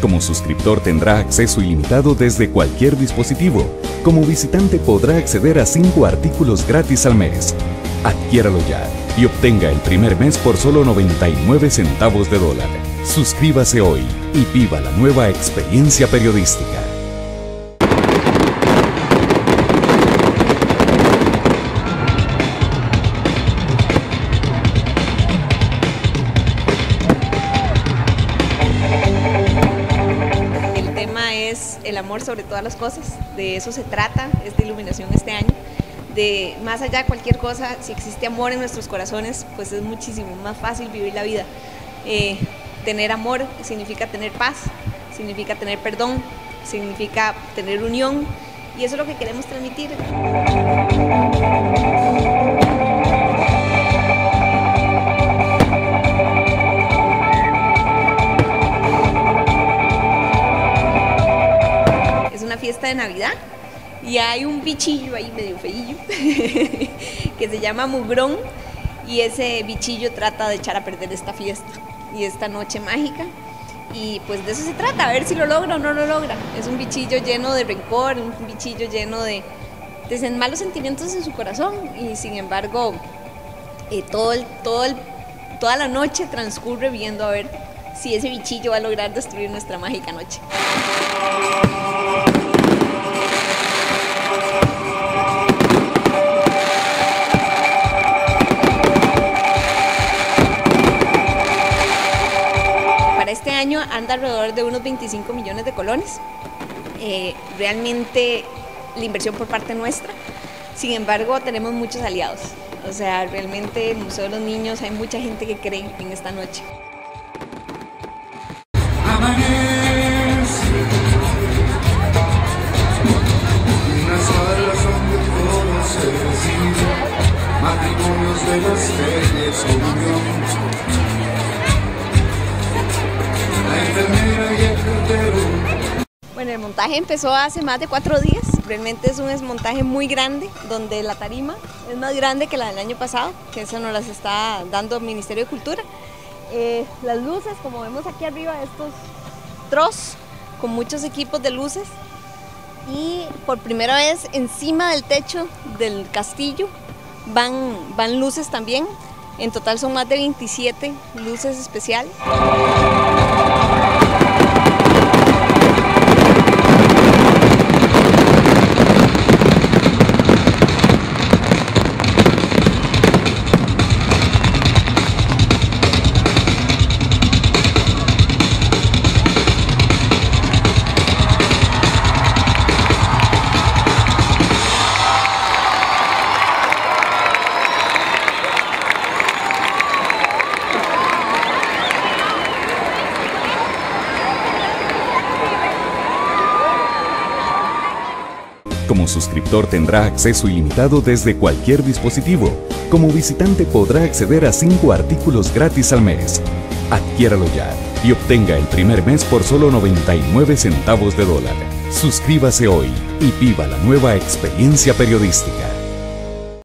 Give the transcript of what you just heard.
Como suscriptor tendrá acceso ilimitado desde cualquier dispositivo. Como visitante podrá acceder a 5 artículos gratis al mes. Adquiéralo ya y obtenga el primer mes por solo 99 centavos de dólar. Suscríbase hoy y viva la nueva experiencia periodística. El tema es el amor sobre todas las cosas, de eso se trata, es de iluminación este año. De más allá de cualquier cosa, si existe amor en nuestros corazones, pues es muchísimo más fácil vivir la vida. Tener amor significa tener paz, significa tener perdón, significa tener unión, y eso es lo que queremos transmitir. Es una fiesta de Navidad. Y hay un bichillo ahí medio feillo que se llama mugrón, y ese bichillo trata de echar a perder esta fiesta y esta noche mágica, y pues de eso se trata, a ver si lo logra o no lo logra. Es un bichillo lleno de rencor, un bichillo lleno de malos sentimientos en su corazón, y sin embargo toda la noche transcurre viendo a ver si ese bichillo va a lograr destruir nuestra mágica noche. Este año anda alrededor de unos 25 millones de colones, realmente la inversión por parte nuestra. Sin embargo, tenemos muchos aliados, o sea, realmente el Museo de los Niños, hay mucha gente que cree en esta noche. Bueno, el montaje empezó hace más de 4 días, realmente es un montaje muy grande, donde la tarima es más grande que la del año pasado, que eso nos las está dando el Ministerio de Cultura. Las luces, como vemos aquí arriba, estos troz con muchos equipos de luces, y por primera vez encima del techo del castillo van luces también. En total son más de 27 luces especiales. Como suscriptor tendrá acceso ilimitado desde cualquier dispositivo. Como visitante podrá acceder a 5 artículos gratis al mes. Adquiéralo ya y obtenga el primer mes por solo 99 centavos de dólar. Suscríbase hoy y viva la nueva experiencia periodística.